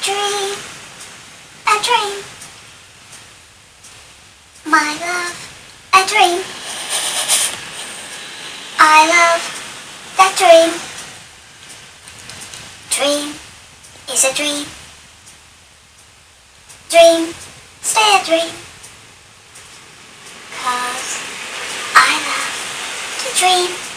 dream, a dream. My love, a dream. I love that dream. Dream is a dream. Dream, stay a dream. 'Cause I love to dream.